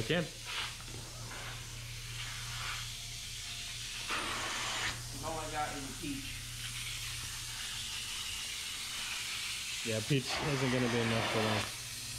can. All I got is a peach. Yeah, peach isn't going to be enough for long.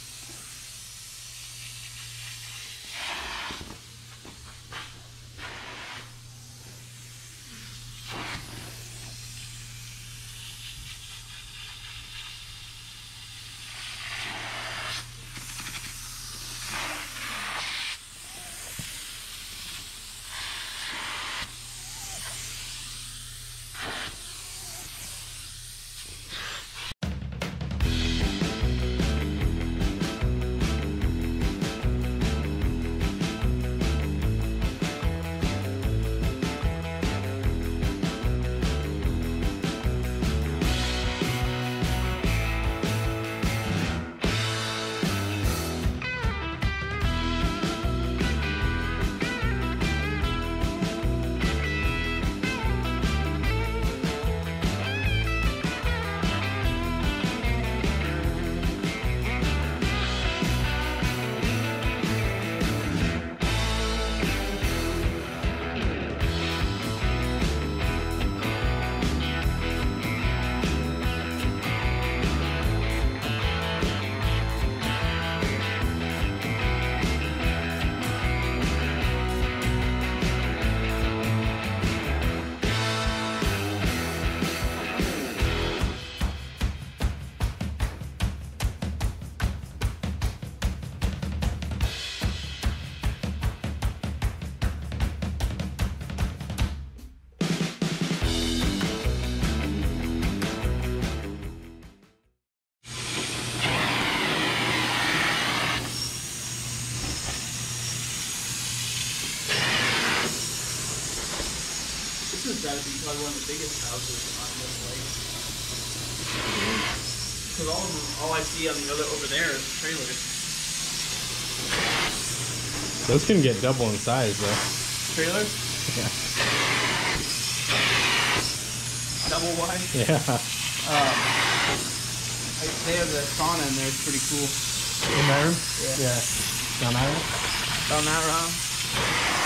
This has got to be probably one of the biggest houses on this lake. Because all I see on the other over there is trailers. Those can get double in size, though. Trailers? Yeah. Double wide? Yeah. They have the sauna in there. It's pretty cool. In that room? Yeah. Yeah. Down that room? Down that round.